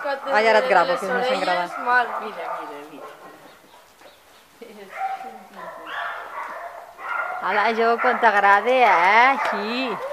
Ah, ja ara et gravo, que és més ben gravat. Mal. Mira, mira, mira. Hola, Jo, quan t'agrada, així.